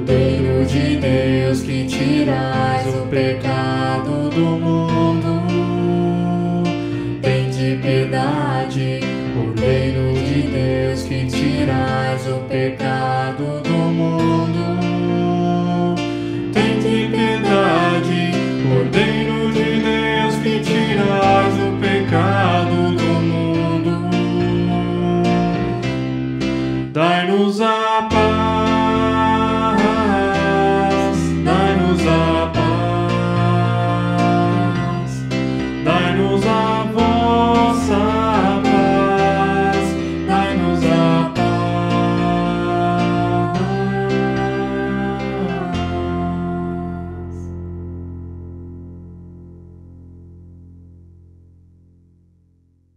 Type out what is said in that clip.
Cordeiro de Deus, que tirais o pecado do mundo, tende piedade. Cordeiro de Deus, que tirais o pecado do mundo, tende piedade. Cordeiro